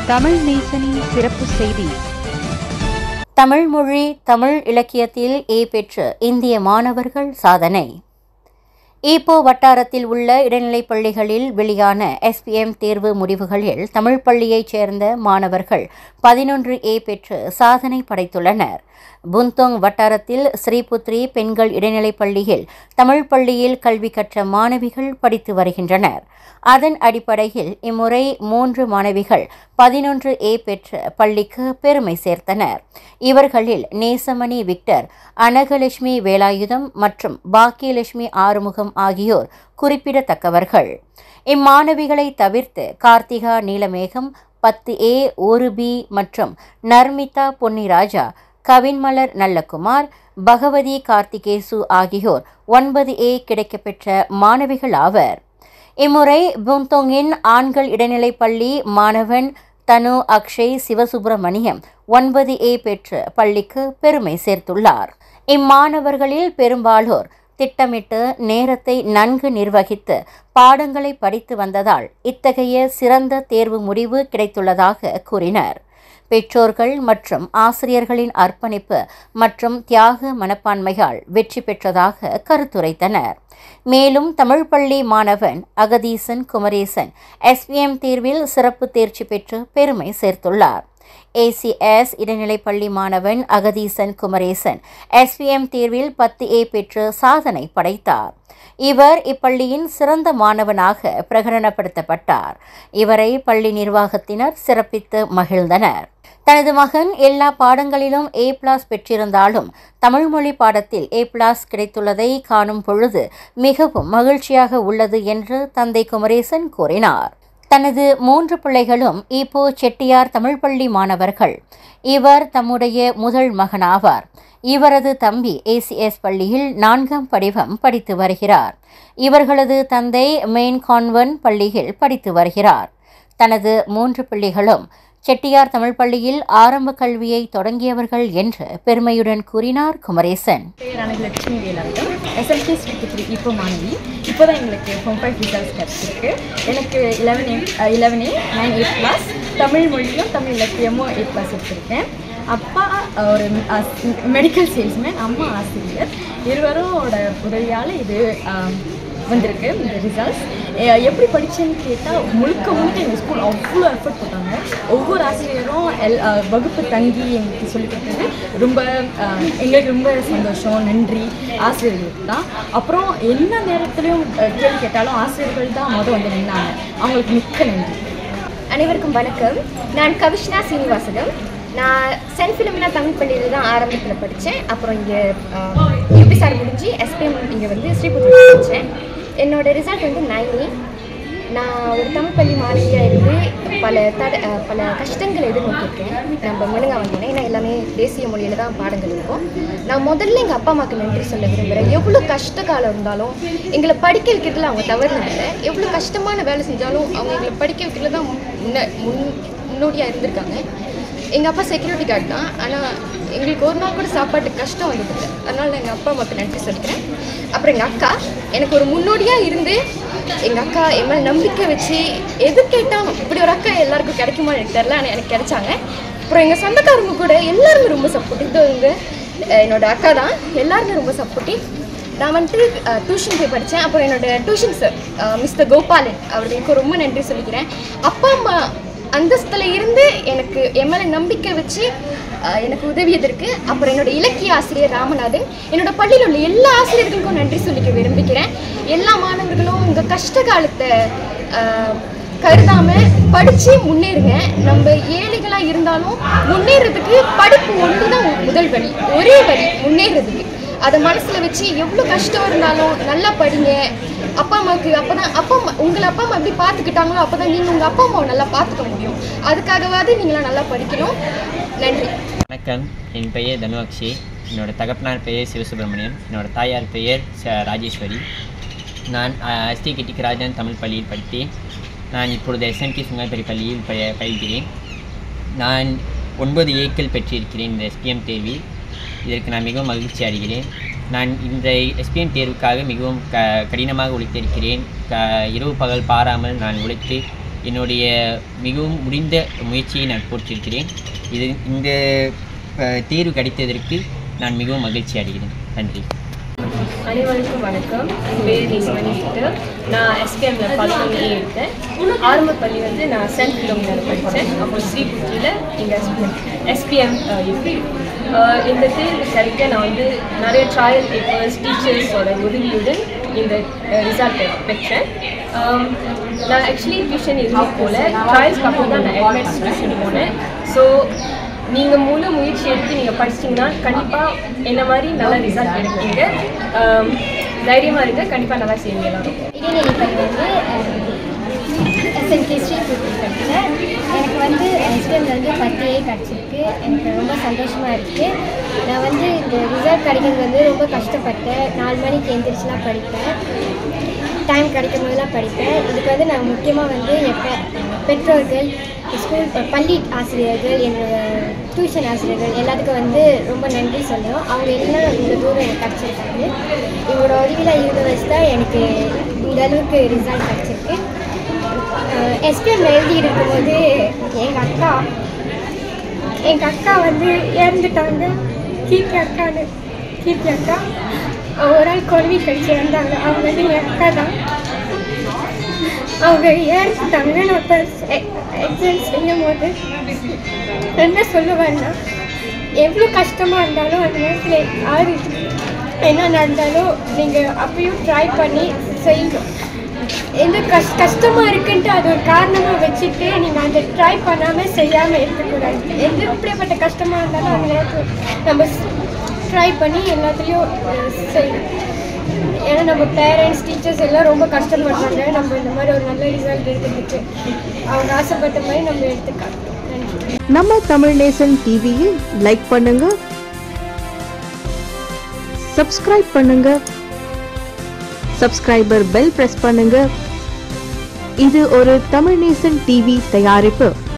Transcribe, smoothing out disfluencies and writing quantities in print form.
தமிழ் நேசனின் சிறப்பு செய்தி. தமிழ் மொழி தமிழ் இலக்கியத்தில் ஏ பெற்ற இந்திய மாணவர்கள் சாதனை. ஈப்போ வட்டாரத்தில் உள்ள இடைநிலைப் பள்ளிகளில் வெளியான SPM தேர்வு முடிவுகளில் தமிழ் பள்ளியைச் சேர்ந்த மாணவர்கள் 11 ஏ பெற்று சாதனை படைத்துள்ளனர். புந்தோங் வட்டாரத்தில் ஸ்ரீபுத்ரி பெண்கள் இடைநிலைப் பள்ளியில் தமிழ் பள்ளியில் கல்வி கற்ற மாணவிகள் படித்து வருகின்றனர். அதன் அடிப்படையில் இம்முறை 3 மாணவிகள் 11 ஏ பெற்ற பள்ளிக்கு பெருமை சேர்த்தனர். இவர்களில் நேசமணி விக்டர், அனகலட்சுமி வேலாயுதம் மற்றும் பாக்கியலட்சுமி ஆறுமுகம் ஆகியோர் குறிப்பிடத்தக்கவர்கள். இம்மாணவிகளை தவிர்த்து கார்த்திகா நீலமேகம் 10 ஏ 1 பி மற்றும் நர்மிதா பொன்னிராஜா, கவின்மலர் நல்லகுமார், பகவதி கார்த்திகேசு ஆகியோர் 9 ஏ கிடைக்கப்பெற்ற மாணவிகள் ஆவர். இம்முறை புந்தோங்கின் ஆண்கள் இடைநிலைப் பள்ளி மாணவன் தனு அக்ஷய் சிவசுப்பிரமணியம் 9 ஏ பெற்ற பள்ளிக்கு பெருமை சேர்த்துள்ளார். இம்மாணவர்களில் பெரும்பாலோர் திட்டமிட்டு நேரத்தை நன்கு நிர்வகித்து பாடங்களை படித்து வந்ததால் இத்தகைய சிறந்த தேர்வு முடிவு கிடைத்துள்ளதாக கூறினர். பெற்றோர்கள் மற்றும் ஆசிரியர்களின் அர்ப்பணிப்பு மற்றும் தியாக மனப்பான்மையால் வெற்றி பெற்றதாக கருத்துரைத்தனர். மேலும் தமிழ் பள்ளி மாணவன் அகதீசன் குமரேசன் SPM தேர்வில் சிறப்பு தேர்ச்சி பெற்று பெருமை சேர்த்துள்ளார். ACS இடைநிலைப் பள்ளி மாணவன் அகதீசன் குமரேசன் SPM தேர்வில் 10 ஏ பெற்று சாதனை படைத்தார். இவர் இப்பள்ளியின் சிறந்த மாணவனாக பிரகடனப்படுத்தப்பட்டார். இவரை பள்ளி நிர்வாகத்தினர் சிறப்பித்து மகிழ்ந்தனர். தனது மகன் எல்லா பாடங்களிலும் A+ பெற்றிருந்தாலும் தமிழ் மொழி பாடத்தில் A+ கிடைத்துள்ளதை காணும் பொழுது மிகவும் மகிழ்ச்சியாக உள்ளது என்று தந்தை குமரேசன் கூறினார். தனது 3 பிள்ளைகளும் ஈப்போ செட்டியார் தமிழ் பள்ளி மாணவர்கள். இவர் தம்முடைய முதல் மகனாவார். இவரது தம்பி ACS பள்ளியில் 4ஆம் படிவம் படித்து வருகிறார். இவர்களது தந்தை மெயின் கான்வென்ட் பள்ளியில் படித்து வருகிறார். தனது 3 பிள்ளைகளும் செட்டியார் தமிழ் பள்ளியில் ஆரம்ப கல்வியை தொடங்கியவர்கள் என்று பெருமையுடன் கூறினார் Kumaresan. Anagalakshmi Velayutham, SLK Sri Putri Ipoh மாணவி. இப்போதான் எங்களுக்கு Form 5 ரிசல்ட்ஸ் கிடச்சிருக்கு. எனக்கு 11A 9A+, தமிழ் மொழியும் தமிழ் இலக்கியமும் A+ எடுத்திருக்கேன். அப்பா ஒரு மெடிக்கல் சேல்ஸ்மேன், அம்மா ஆசிரியர். இருவரோட உதவியால் இது வந்திருக்கு இந்த ரிசல்ட்ஸ். எப்படி படித்தேன்னு கேட்டால் முழுக்க எங்கள் ஸ்கூல் அவ்வளோ எஃபர்ட் போட்டாங்க. ஒவ்வொரு ஆசிரியரும் வகுப்பு தங்கி எங்களுக்கு சொல்லிக் கொடுத்தது எங்களுக்கு ரொம்ப சந்தோஷம். நன்றி ஆசிரியர்களுக்கு தான். அப்புறம் எல்லா நேரத்துலையும் கேள்வி கேட்டாலும் ஆசிரியர்கள் தான் வந்து நின்னாங்க. அவங்களுக்கு மிக்க நன்றி. அனைவருக்கும் வணக்கம். நான் கவிஷ்ணா சீனிவாசகம். நான் சென்ட் ஃபிலோமினா தமிழ் பள்ளியில் தான் ஆரம்பத்தில் படித்தேன். அப்புறம் இங்கே UPSR முடிஞ்சு SPM இங்கே வந்து ஸ்ரீபுத்ரி படித்தேன். என்னோடய ரிசல்ட் வந்து 9A. நான் ஒரு தமிழ் பள்ளி மாணவியாக இருந்து பல கஷ்டங்களை எதிர்நோக்கியிருக்கேன். நம்ம முழுங்க வந்தோன்னே, ஏன்னா எல்லாமே தேசிய மொழியில் தான் பாடங்கள் இருக்கும். நான் முதல்ல எங்கள் அப்பா அம்மாவுக்கு நன்றி சொல்ல விரும்புகிறேன். எவ்வளோ கஷ்ட காலம் இருந்தாலும் எங்களை படிக்க வைக்கிறதுல அவங்க தவறுனதில்லை. எவ்வளோ கஷ்டமான வேலை செஞ்சாலும் அவங்க எங்களை படிக்க வைக்கிறதுல தான் முன்னோடியாக இருந்திருக்காங்க. எங்கள் அப்பா செக்யூரிட்டி கார்டு தான், ஆனால் எங்களுக்கு ஒரு நாள் கூட சாப்பாட்டுக்கு கஷ்டம் வந்ததில்லை. அதனால் நான் எங்கள் அப்பா அம்மாவுக்கு நன்றி சொல்லிக்கிறேன். அப்புறம் எங்கள் அக்கா எனக்கு ஒரு முன்னோடியாக இருந்து, எங்கள் அக்கா என் மேலே நம்பிக்கை வச்சு எது கேட்டாலும், இப்படி ஒரு அக்கா எல்லாருக்கும் கிடைக்குமா எனக்கு தெரில, ஆனால் எனக்கு கிடைச்சாங்க. அப்புறம் எங்கள் சொந்தக்காரங்க கூட எல்லாருமே ரொம்ப சப்போர்ட்டிவ். இது என்னோடய அக்கா தான், எல்லாருமே ரொம்ப சப்போர்ட்டிவ். நான் வந்துட்டு டியூஷன் போய் படித்தேன். அப்புறம் என்னோடய டியூஷன் சார் மிஸ்டர் கோபாலன், அவர்களுக்கு ரொம்ப நன்றி சொல்லிக்கிறேன். அப்பா அம்மா அந்தஸ்தில் இருந்து எனக்கு என் மேலே நம்பிக்கை வச்சு எனக்கு உதவியதற்கு. அப்புறம் என்னோடய இலக்கிய ஆசிரியர் ராமநாதன், என்னோடய பள்ளியில் உள்ள எல்லா ஆசிரியர்களுக்கும் நன்றி சொல்லிக்க விரும்புகிறேன். எல்லா மாணவர்களும் உங்கள் கஷ்ட காலத்தை கருதாமல் படித்து முன்னேறுங்க. நம்ம ஏழைகளாக இருந்தாலும் முன்னேறதுக்கு படிப்பு ஒன்று தான் முதல் வழி, ஒரே வழி முன்னேறதுக்கு. அதை மனசில் வச்சு எவ்வளோ கஷ்டம் இருந்தாலும் நல்லா படிங்க. அப்பா அம்மாவுக்கு உங்களை அப்பா அம்மா எப்படி பார்த்துக்கிட்டாங்களோ அப்போ தான் நீங்கள் உங்கள் அப்பா அம்மாவை நல்லா பார்த்துக்க முடியும். அதுக்காகவாது நீங்களாம் நல்லா படிக்கணும். நன்றி. வணக்கம். என் பெயர் தனு அக்ஷய். என்னோடய தகப்பனார் பெயர் சிவசுப்பிரமணியம். என்னோடய தாயார் பெயர் ராஜேஸ்வரி. நான் ST கிட்டிக்கராஜன் தமிழ் பள்ளியில் படித்தேன். நான் இப்பொழுது SMT சுங்காய்பரி பள்ளியில் பயில்கிறேன். நான் 9 ஏக்கள் பெற்றிருக்கிறேன் இந்த SPM தேர்வில். இதற்கு நான் மிகவும் மகிழ்ச்சி அடைகிறேன். நான் இந்த SPM தேர்வுக்காக மிகவும் கடினமாக உழைத்திருக்கிறேன். இரவு பகல் பாராமல் நான் உழைத்து என்னுடைய மிகவும் முடிந்த முயற்சியை நான் போற்றிருக்கிறேன். இந்த தேர்வு கிடைத்ததற்கு நான் மிகவும் மகிழ்ச்சி அடைகிறேன். நன்றி. அனைவருக்கும் வணக்கம். என் பேர் நீஸ்மணி சிஸ்டர். நான் எஸ்பிஎம்ல 11 எடுத்தேன். ஆரம்ப பள்ளி வந்து நான் சென்ட் ஃபிலோமினால படித்தேன். அப்புறம் ஸ்ரீபுத்திரியில் இங்கே எஸ்பிஎம் எப்படி இந்த தேர்வு கிடைக்க நான் வந்து நிறைய ட்ரையல் பேப்பர்ஸ் டீச்சர்ஸோட உதவியுடன் இந்த ரிசல்ட் பெற்றேன். நான் ஆக்சுவலி டியூஷன் எதுவும் போல ட்ரையல்ஸ்க்கு அப்புறம் தான் நான் அட்வான்ஸ் டியூஷன் போனேன். ஸோ நீங்கள் முழு முயற்சி எடுத்து நீங்கள் படிச்சிங்கன்னா கண்டிப்பாக என்ன மாதிரி நல்ல ரிசல்ட் எடுப்பீங்க. தைரியமாக இருக்க கண்டிப்பாக நல்லா செய்வீங்க எல்லாரும். இடைநிலை பள்ளி வந்து SNK ஸ்ரீபுத்திரி படித்தேன். எனக்கு வந்து எஸ்பிஎம்ல வந்து 10A கிடச்சிருக்கு. எனக்கு ரொம்ப சந்தோஷமாக இருக்குது. நான் வந்து இந்த ரிசல்ட் கிடைக்கிறது வந்து ரொம்ப கஷ்டப்பட்டேன். 4 மணிக்கு எழுந்திரிச்சுலாம் படிப்பேன். டைம் கிடைக்கும் போதெல்லாம் படிப்பேன். இதுக்கு வந்து நான் முக்கியமாக வந்து என் பெற்றோர்கள், ஸ்கூல் பள்ளி ஆசிரியர்கள், என்னோட டியூஷன் ஆசிரியர்கள் எல்லாத்துக்கும் வந்து ரொம்ப நன்றி சொல்லுவோம். அவங்க எல்லாம் இந்த தூரம் எனக்கு கிடச்சிருக்காங்க. இவங்களோட உதவியில் இருந்த வச்சு தான் எனக்கு இந்த அளவுக்கு ரிசல்ட் கிடச்சிருக்கு. எஸ்பிஎம்ல எழுதிட்டு இருக்கும்போது எங்கள் அக்கா வந்து இறந்துட்டாங்க. கீர்த்தி அக்கா ஒரு நாள் குழவி கழிச்சு இறந்தாங்க. அவங்க வந்து என் அக்கா தான். அவங்க இறந்துட்டாங்க. நான் இப்போ எக்ஸாம் செய்யும் போது என்ன சொல்லுவேன்னா, எவ்வளோ கஷ்டமாக இருந்தாலும் அந்த நேரத்தில் யார் என்ன நடந்தாலும் நீங்கள் அப்பயும் ட்ரை பண்ணி செய்யணும். எந்த கஷ்டமாக இருக்குன்ட்டு அது ஒரு காரணமாக வச்சுட்டு நீங்கள் அந்த ட்ரை பண்ணாமல் செய்யாமல் இருக்கக்கூடாது. எந்த எப்படிப்பட்ட கஷ்டமாக இருந்தாலும் அந்த நேரத்தில் நம்ம ட்ரை பண்ணி எல்லாத்துலேயும் செய்யணும். ஏன்னா நம்ம பேரண்ட்ஸ் டீச்சர்ஸ் எல்லாம் ரொம்ப கஷ்டப்படுறாங்க. நம்ம இந்த மாதிரி ஒரு நல்ல ரிசல்ட் எடுத்துக்கிட்டு அவங்க ஆசைப்பட்ட மாதிரி நம்ம எடுத்துக்கலாம். நன்றி. நம்ம தமிழ் நேசன் டிவியை லைக் பண்ணுங்க, சப்ஸ்கிரைப் பண்ணுங்க, சப்ஸ்கிரைபர் பெல் பிரஸ் பண்ணுங்க. இது ஒரு தமிழ் நேசன் டிவி தயாரிப்பு.